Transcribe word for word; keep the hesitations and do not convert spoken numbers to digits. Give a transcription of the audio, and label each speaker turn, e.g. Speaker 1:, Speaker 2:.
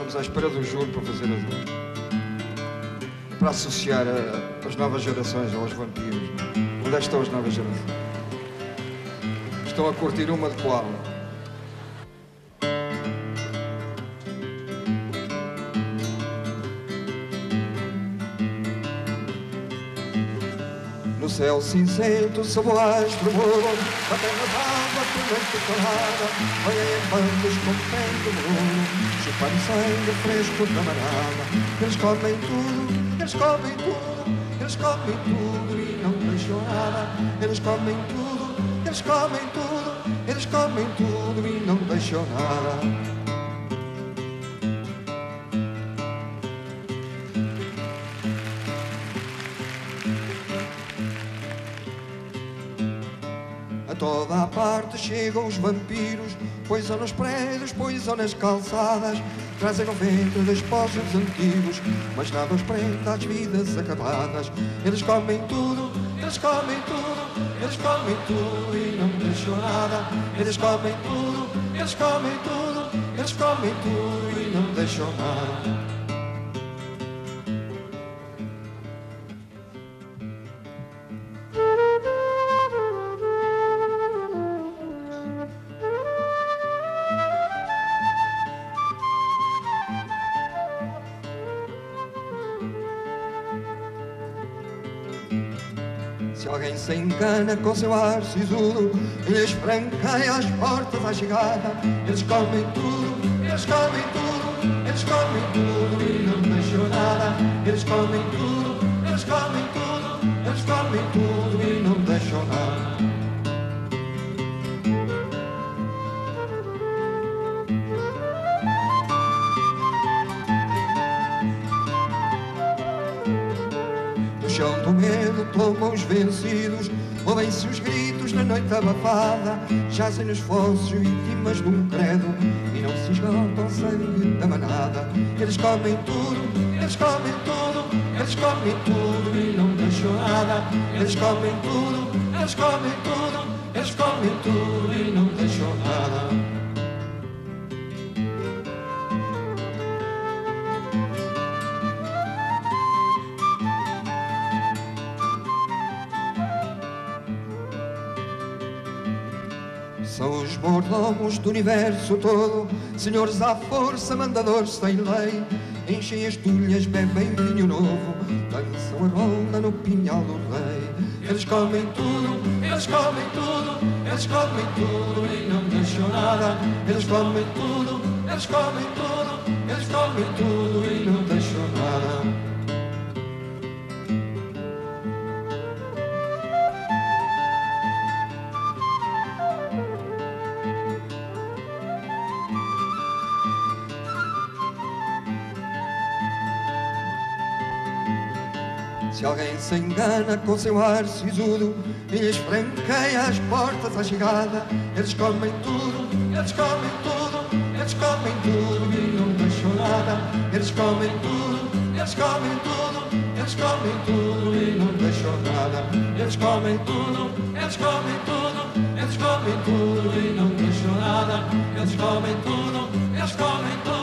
Speaker 1: Estamos à espera do juro para fazer as... para associar a, as novas gerações aos vampiros. Onde é que estão as novas gerações? Estão a curtir uma de qual? No céu cinzento, sob o astro morro, batem nas águas por noite calada, olhem em bandos com pente morro, chupando sangue fresco da manada. Eles comem tudo, eles comem tudo, eles comem tudo e não deixam nada. Eles comem tudo, eles comem tudo, eles comem tudo e não deixam nada. A toda a parte chegam os vampiros, poisam nos prédios, poisam nas calçadas, trazem no ventre despojos antigos, mas nada os prende às vidas acabadas. Eles comem tudo, eles comem tudo, eles comem tudo e não deixam nada. Eles comem tudo, eles comem tudo, eles comem tudo e não deixam nada. Se alguém se engana com seu ar sisudo e lhes franqueia as portas à chegada, eles comem tudo, eles comem tudo, eles comem tudo e não deixam nada. Eles comem tudo, eles comem tudo, eles comem tudo e não deixam nada. No chão do medo tomam os vencidos, ouvem-se os gritos na noite abafada, jazem nos fossos vítimas de um credo e não se esgotam o sangue da manada. Eles comem tudo, eles comem tudo, eles comem tudo e não deixam nada. Eles comem tudo, eles comem tudo, eles comem tudo e não deixam nada. São os mordomos do universo todo, senhores à força, mandadores sem lei, enchem as tulhas, bebem vinho novo, dançam a ronda no pinhal do rei. Eles comem tudo, eles comem tudo, eles comem tudo e não deixam nada. Eles comem tudo, eles comem tudo, eles comem tudo e não deixam nada. Se alguém se engana com seu ar sisudo e lhes franqueia as portas à chegada, eles comem tudo, eles comem tudo, eles comem tudo e não deixam nada. Eles comem tudo, eles comem tudo, eles comem tudo e não deixam nada. Eles comem tudo, eles comem tudo, eles comem tudo e não deixam nada. Eles comem tudo, eles comem tudo.